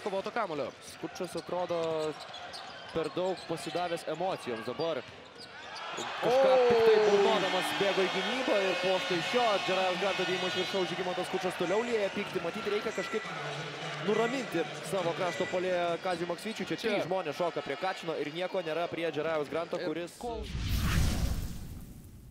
atkovoto kamuolio. Skučas atrodo per daug pasidavęs emocijoms dabar. Kažką tik tai burnodamas bėgo į gynybą ir po štai šio Džerajaus Granto dėjimo iš viršaus Žygimantas Skučas toliau lieja pyktį. Matyti reikia kažkaip nuraminti savo krašto puolėją Kazį Maksvyčių. Čia trys žmonės šoka prie Kačino ir nieko nėra prie Džerajaus Granto, kuris...